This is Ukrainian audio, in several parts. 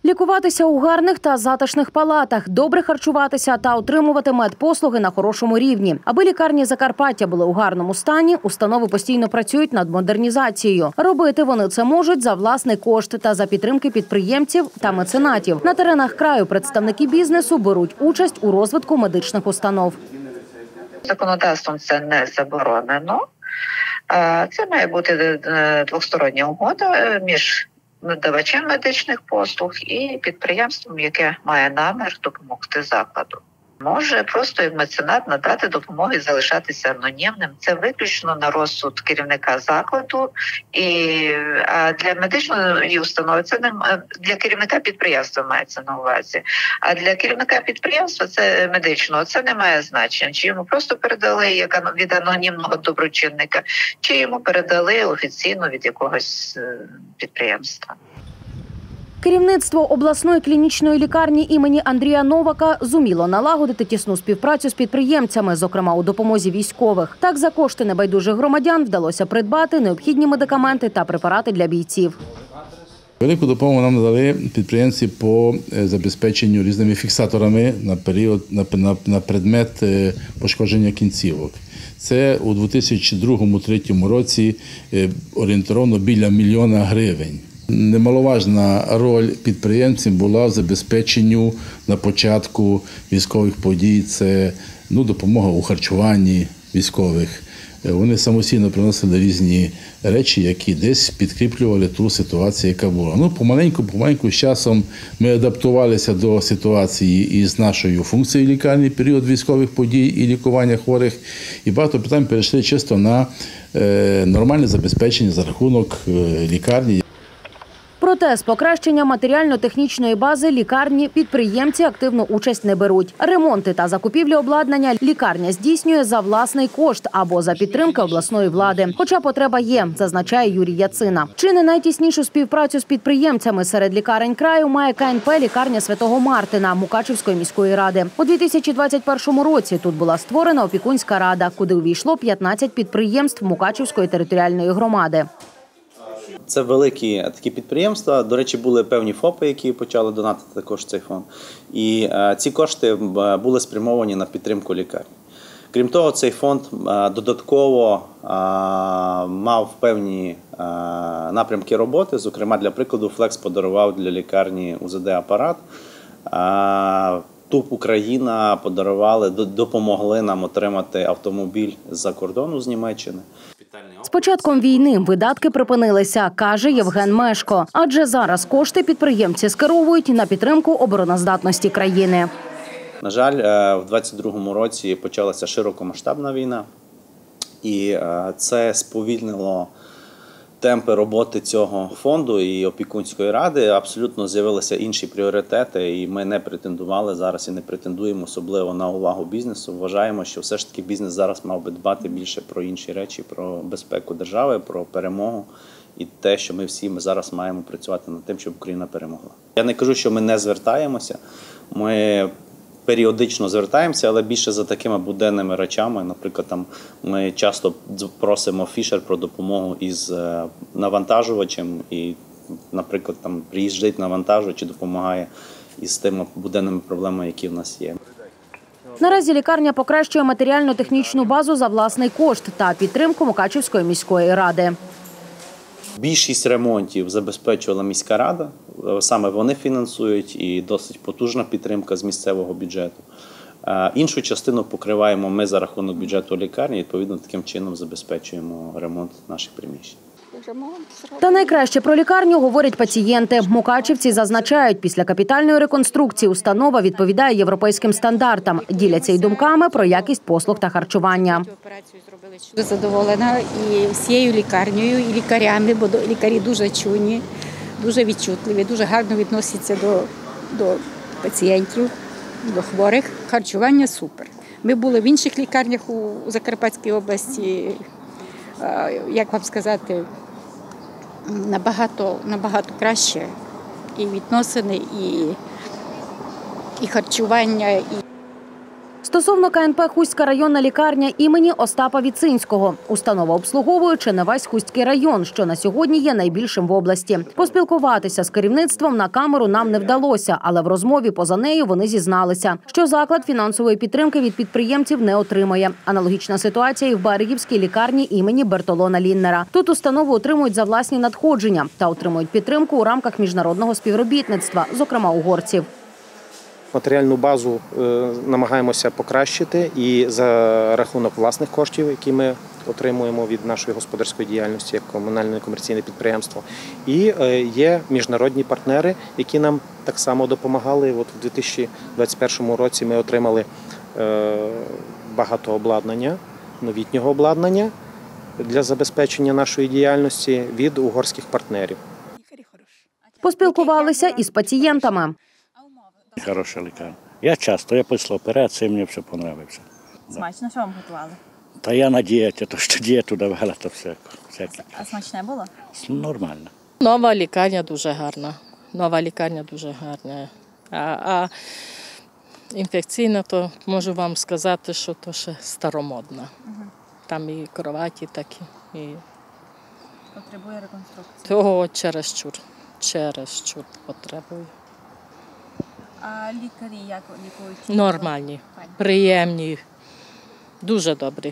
Лікуватися у гарних та затишних палатах, добре харчуватися та отримувати медпослуги на хорошому рівні. Аби лікарні Закарпаття були у гарному стані, установи постійно працюють над модернізацією. Робити вони це можуть за власний кошт та за підтримки підприємців та меценатів. На теренах краю представники бізнесу беруть участь у розвитку медичних установ. Законодавством це не заборонено. Це має бути двостороння угода між надавачем медичних послуг і підприємством, яке має намір допомогти закладу. Може просто як меценат надати допомогу і залишатися анонімним. Це виключно на розсуд керівника закладу. А для медичної установи це не для керівника підприємства мається на увазі. А для керівника підприємства це медичного це не має значення. Чи йому просто передали як від анонімного доброчинника, чи йому передали офіційно від якогось підприємства. Керівництво обласної клінічної лікарні імені Андрія Новака зуміло налагодити тісну співпрацю з підприємцями, зокрема у допомозі військових. Так, за кошти небайдужих громадян вдалося придбати необхідні медикаменти та препарати для бійців. Велику допомогу нам надали підприємці по забезпеченню різними фіксаторами на предмет пошкодження кінцівок. Це у 2002-2003 році орієнтовно біля 1 мільйона гривень. Немаловажна роль підприємців була в забезпеченню на початку військових подій. Це допомога у харчуванні військових. Вони самостійно приносили різні речі, які десь підкріплювали ту ситуацію, яка була. Помаленьку з часом ми адаптувалися до ситуації із нашою функцією лікарні, період військових подій і лікування хворих. І багато питань перейшли чисто на нормальне забезпечення за рахунок лікарні. Проте з покращення матеріально-технічної бази лікарні підприємці активну участь не беруть. Ремонти та закупівлі обладнання лікарня здійснює за власний кошт або за підтримки обласної влади. Хоча потреба є, зазначає Юрій Яцина. Чи не найтіснішу співпрацю з підприємцями серед лікарень краю має КНП «Лікарня Святого Мартина» Мукачівської міської ради. У 2021 році тут була створена опікунська рада, куди увійшло 15 підприємств Мукачівської територіальної громади. Це великі такі підприємства. До речі, були певні ФОПи, які почали донатити також в цей фонд. І ці кошти були спрямовані на підтримку лікарні. Крім того, цей фонд додатково мав певні напрямки роботи. Зокрема, для прикладу, Флекс подарував для лікарні УЗД-апарат. ТУП «Україна» подарували, допомогли нам отримати автомобіль з-за кордону, з Німеччини. З початком війни видатки припинилися, каже Євген Мешко. Адже зараз кошти підприємці скеровують на підтримку обороноздатності країни. На жаль, в 2022 році почалася широкомасштабна війна. І це сповільнило темпи роботи цього фонду і опікунської ради. Абсолютно з'явилися інші пріоритети, і ми не претендували зараз і не претендуємо особливо на увагу бізнесу. Вважаємо, що все ж таки бізнес зараз мав би дбати більше про інші речі, про безпеку держави, про перемогу і те, що ми всі зараз маємо працювати над тим, щоб Україна перемогла. Я не кажу, що ми не звертаємося, ми періодично звертаємося, але більше за такими буденними речами. Наприклад, ми часто просимо Фішер про допомогу із навантажувачем і, наприклад, приїжджає навантажувач і допомагає із тими буденними проблемами, які в нас є. Наразі лікарня покращує матеріально-технічну базу за власний кошт та підтримку Мукачівської міської ради. Більшість ремонтів забезпечувала міська рада, саме вони фінансують і досить потужна підтримка з місцевого бюджету. Іншу частину покриваємо ми за рахунок бюджету лікарні, відповідно таким чином забезпечуємо ремонт наших приміщень. Та найкраще про лікарню говорять пацієнти. Мукачівці зазначають, після капітальної реконструкції установа відповідає європейським стандартам. Діляться й думками про якість послуг та харчування. Задоволена і всією лікарнею, і лікарями, бо лікарі дуже чуйні, дуже відчутливі, дуже гарно відносяться до пацієнтів, до хворих. Харчування супер. Ми були в інших лікарнях у Закарпатській області, як вам сказати, набагато краще і відносини, і харчування. Стосовно КНП «Хустська районна лікарня» імені Остапа Віцинського. Установа обслуговує чи не весь Хустський район, що на сьогодні є найбільшим в області. Поспілкуватися з керівництвом на камеру нам не вдалося, але в розмові поза нею вони зізналися, що заклад фінансової підтримки від підприємців не отримає. Аналогічна ситуація і в Берегівській лікарні імені Бертолона Ліннера. Тут установу отримують за власні надходження та отримують підтримку у рамках міжнародного співробітництва, зокрема угорців. Матеріальну базу намагаємося покращити і за рахунок власних коштів, які ми отримуємо від нашої господарської діяльності як комунальне комерційне підприємство. І є міжнародні партнери, які нам так само допомагали. От у 2021 році ми отримали багато обладнання, новітнього обладнання для забезпечення нашої діяльності від угорських партнерів. Поспілкувалися із пацієнтами. Хороша лікарня. Я часто, я після операції, мені все подобається. Смачно, що вам готували? Та я на дієті, то що дієту давала, то всяке. А смачне було? Нормально. Нова лікарня дуже гарна. Нова лікарня дуже гарна. А інфекційна, то можу вам сказати, що то ще старомодна. Там і кроваті такі. І... Потребує реконструкції? Того чересчур потребує. А лікарі як лікують? Нормальні, приємні, дуже добрі.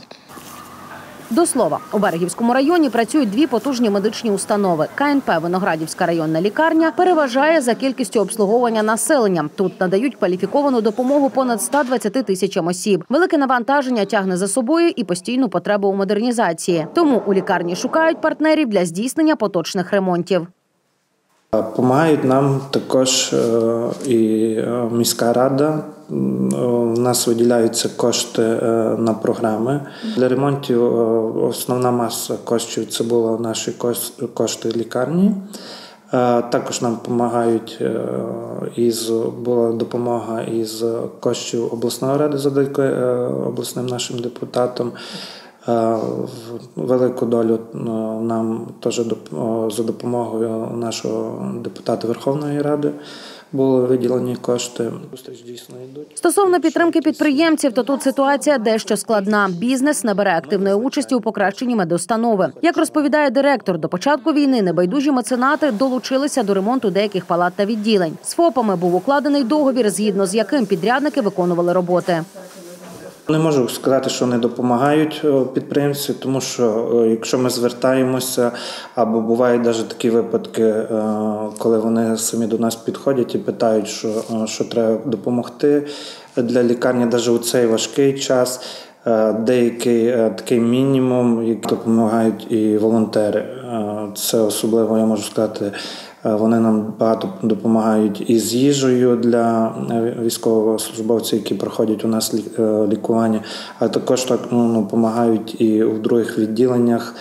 До слова, у Берегівському районі працюють дві потужні медичні установи. КНП «Виноградівська районна лікарня» переважає за кількістю обслуговування населення. Тут надають кваліфіковану допомогу понад 120 тисячам осіб. Велике навантаження тягне за собою і постійну потребу у модернізації. Тому у лікарні шукають партнерів для здійснення поточних ремонтів. Помагають нам також і міська рада. У нас виділяються кошти на програми. Для ремонтів основна маса коштів – це були наші кошти лікарні. Також нам допомагають, була допомога із коштів обласної ради завдяки обласним нашим депутатам. Велику долю нам теж за допомогою нашого депутата Верховної Ради були виділені кошти. Стосовно підтримки підприємців, то тут ситуація дещо складна. Бізнес не бере активної участі у покращенні медустанови. Як розповідає директор, до початку війни небайдужі меценати долучилися до ремонту деяких палат та відділень. З ФОПами був укладений договір, згідно з яким підрядники виконували роботи. Не можу сказати, що не допомагають підприємці, тому що якщо ми звертаємося, або бувають навіть такі випадки, коли вони самі до нас підходять і питають, що треба допомогти для лікарні, навіть у цей важкий час, деякий такий мінімум, який допомагають і волонтери. Це особливо, я можу сказати, вони нам багато допомагають і з їжею для військовослужбовців, які проходять у нас лікування, а також допомагагають і в других відділеннях,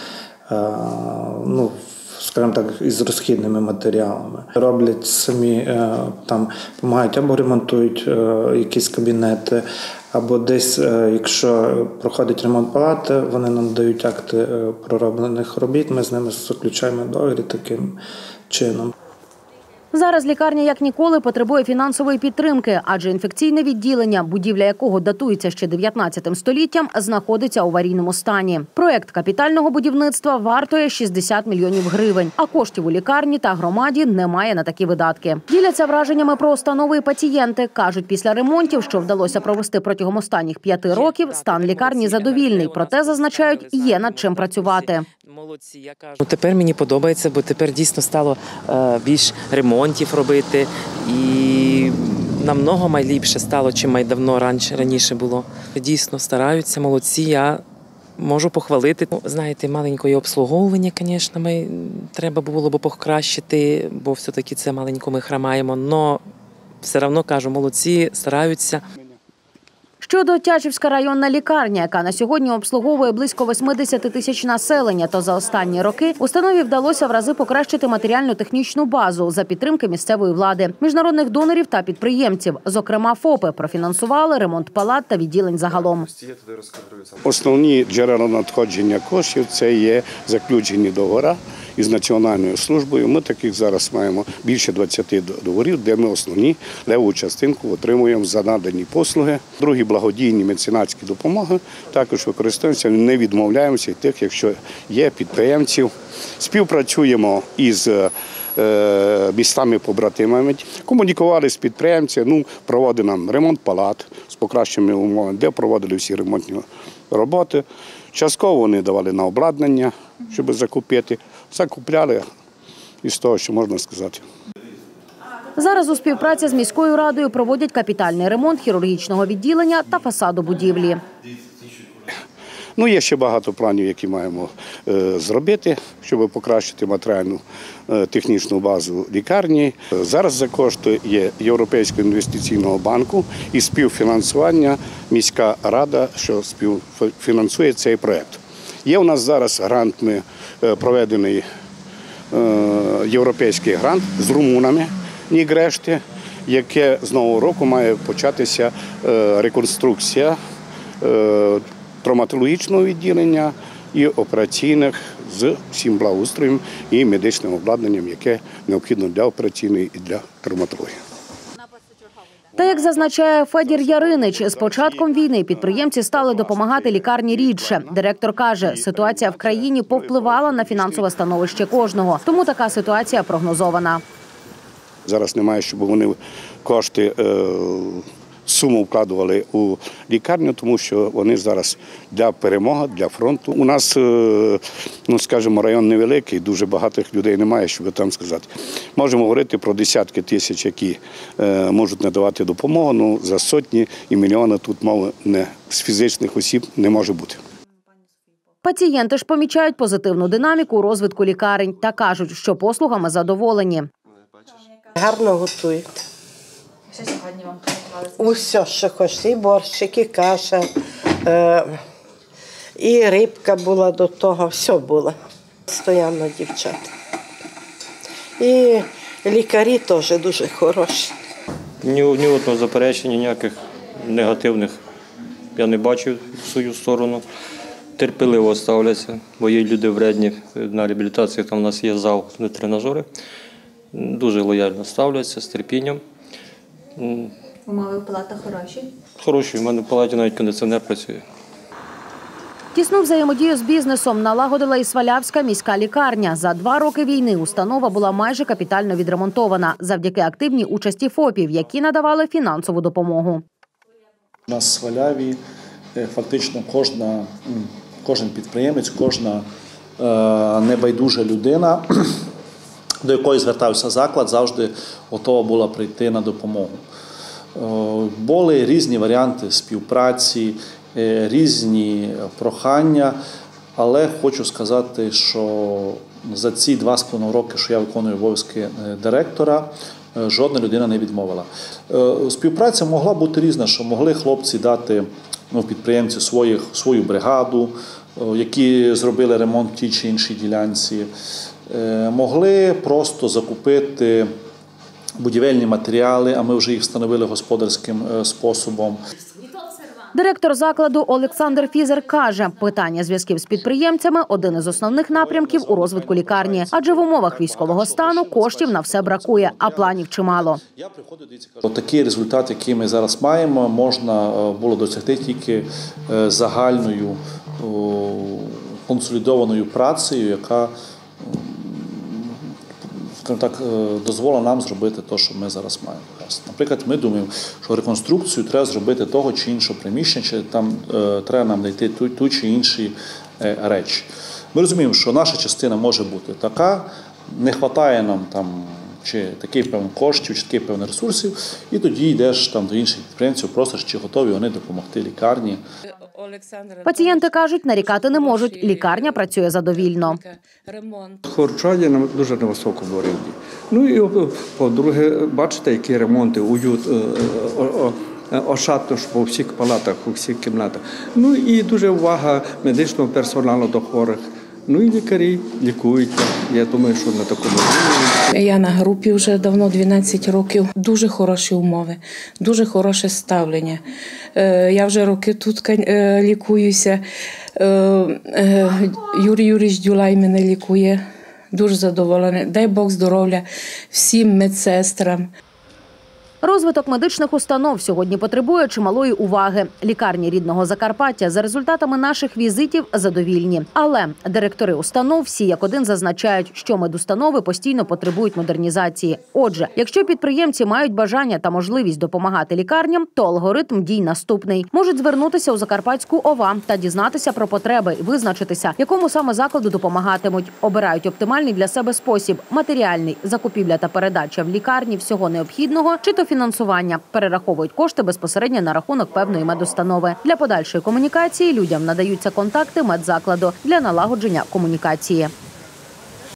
скажімо так, із розхідними матеріалами. Роблять самі, там допомагають або ремонтують якісь кабінети, або десь, якщо проходить ремонт палати, вони нам дають акти пророблених робіт, ми з ними заключаємо договір таким чином. Зараз лікарня як ніколи потребує фінансової підтримки, адже інфекційне відділення, будівля якого датується ще 19 століттям, знаходиться у аварійному стані. Проєкт капітального будівництва вартує 60 мільйонів гривень, а коштів у лікарні та громаді немає на такі видатки. Діляться враженнями про установи і пацієнти. Кажуть, після ремонтів, що вдалося провести протягом останніх 5 років, стан лікарні задовільний. Проте, зазначають, є над чим працювати. Тепер мені подобається, бо тепер дійсно стало більш ремонтів робити і намного найліпше стало, чим давно раніше було. Дійсно стараються, молодці, я можу похвалити. Знаєте, маленькое обслуговування, звісно, треба було б покращити, бо все-таки це маленько ми хромаємо, але все одно, кажу, молодці, стараються. Щодо Тячівська районна лікарня, яка на сьогодні обслуговує близько 80 тисяч населення, то за останні роки установі вдалося в рази покращити матеріально-технічну базу за підтримки місцевої влади, міжнародних донорів та підприємців. Зокрема, ФОПи профінансували ремонт палат та відділень загалом. Основні джерела надходження коштів – це є заключені договори із Національною службою. Ми таких зараз маємо більше 20 договорів, де ми основні левову частинку отримуємо за надані послуги. Другі благодійні меценатські допомоги також використовуємося, не відмовляємося від тих, якщо є підприємців. Співпрацюємо із містами-побратимами, комунікували з підприємцями, проводили нам ремонт палат з покращеними умовами, де проводили всі ремонтні роботи. Частково вони давали на обладнання, щоб закупити. Закупляли із того, що можна сказати. Зараз у співпраці з міською радою проводять капітальний ремонт хірургічного відділення та фасаду будівлі. Є ще багато планів, які маємо зробити, щоб покращити матеріальну технічну базу лікарні. Зараз за кошти є Європейського інвестиційного банку і співфінансування міська рада, що співфінансує цей проєкт. Є у нас зараз грант, ми проведений європейський грант з румунами Нігрешти, яке з нового року має початися реконструкція травматологічного відділення і операційних з всім благоустроєм і медичним обладнанням, яке необхідно для операційної і для травматології. Та, як зазначає Федір Яринич, з початком війни підприємці стали допомагати лікарні рідше. Директор каже, ситуація в країні повпливала на фінансове становище кожного, тому така ситуація прогнозована. Зараз немає, щоб вони кошти, суму вкладували у лікарню, тому що вони зараз для перемоги, для фронту. У нас, скажімо, район невеликий, дуже багатих людей немає, щоб там сказати. Можемо говорити про десятки тисяч, які можуть надавати допомогу, за сотні і мільйони тут мови з фізичних осіб не може бути. Пацієнти ж помічають позитивну динаміку у розвитку лікарень та кажуть, що послугами задоволені. Гарно готують. Що сьогодні вам готували? Усе, що хочеш, і борщик, і каша, і рибка була до того, все було. Стоянно дівчата. І лікарі теж дуже хороші. Ні одного заперечення, ніяких негативних я не бачив в свою сторону. Терпеливо ставляться, бо є люди вредні на реабілітації, там у нас є зал, де тренажери. Дуже лояльно ставляться, з терпінням. Умови в палатах хороші? Хороші, в мене в палаті навіть кондиціонер працює. Тісну взаємодію з бізнесом налагодила і Свалявська міська лікарня. За 2 роки війни установа була майже капітально відремонтована завдяки активній участі ФОПів, які надавали фінансову допомогу. У нас в Сваляві фактично кожен підприємець, кожна небайдужа людина, до якої звертався заклад, завжди готова була прийти на допомогу. Були різні варіанти співпраці, різні прохання, але хочу сказати, що за ці 2,5 роки, що я виконую обов'язки директора, жодна людина не відмовила. Співпраця могла бути різна, що могли хлопці дати підприємці свою бригаду, які зробили ремонт в тій чи іншій ділянці, могли просто закупити будівельні матеріали, а ми вже їх встановили господарським способом. Директор закладу Олександр Фізер каже, питання зв'язків з підприємцями – один із основних напрямків у розвитку лікарні. Адже в умовах військового стану коштів на все бракує, а планів чимало. Такий результат, який ми зараз маємо, можна було досягти тільки загальною консолідованою працею, яка дозволила нам зробити те, що ми зараз маємо. Наприклад, ми думаємо, що реконструкцію треба зробити того чи іншого приміщення, чи там треба нам знайти ту чи інші речі. Ми розуміємо, що наша частина може бути така, не вистачає нам там чи таких певних коштів, чи таких певних ресурсів, і тоді йдеш там до інших підприємців, просиш, чи готові вони допомогти лікарні. Пацієнти кажуть, нарікати не можуть. Лікарня працює задовільно. Харчування на дуже невисокому рівні. І по-друге, бачите, які ремонти, уют, ошатно ж по всіх палатах, у всіх кімнатах. І дуже увага медичного персоналу до хворих. І лікарі лікують. Я думаю, що на такому рівні. Я на групі вже давно, 12 років. Дуже хороші умови, дуже хороше ставлення. Я вже роки тут лікуюся. Юрій Юрійович Дюлай мене лікує Дуже задоволені. Дай Бог здоров'я всім медсестрам. Розвиток медичних установ сьогодні потребує чималої уваги. Лікарні рідного Закарпаття за результатами наших візитів задовільні. Але директори установ всі як один зазначають, що медустанови постійно потребують модернізації. Отже, якщо підприємці мають бажання та можливість допомагати лікарням, то алгоритм дій наступний. Можуть звернутися у Закарпатську ОВА та дізнатися про потреби і визначитися, якому саме закладу допомагатимуть. Обирають оптимальний для себе спосіб – матеріальний, закупівля та передача в лікарні всього необхідного, чи то фінансування. Перераховують кошти безпосередньо на рахунок певної медустанови. Для подальшої комунікації людям надаються контакти медзакладу для налагодження комунікації.